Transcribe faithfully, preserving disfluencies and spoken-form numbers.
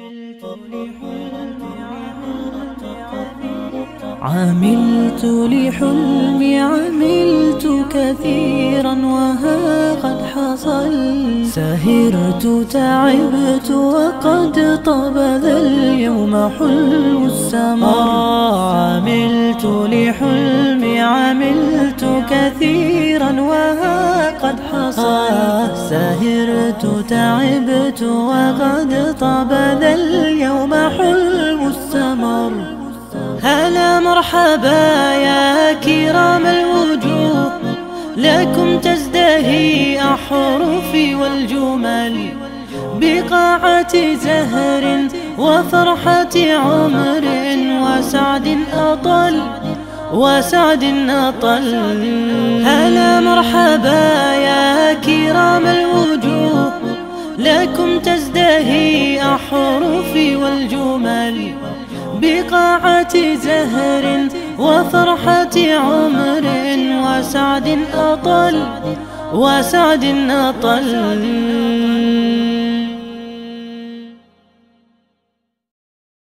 عملت لحلمي عملت كثيرا وها قد حصل، سهرت تعبت وقد طاب ذا اليوم حلم السمر. عملت لحلمي عملت كثيرا وها قد حصل، سهرت تعبت وقد طاب ذا اليوم حلم السمر. هلا مرحبا يا كرام الوجوه، لكم تزدهي أحرفي والجمل، بقاعة زهر وفرحة عمر وسعد أطل وسعد أطل. هلا مرحبا يا كرام الوجوه، لكم تزدهي أحرفي والجمل، بقاعة زهر وفرحة عمر وسعد أطل وسعد أطل.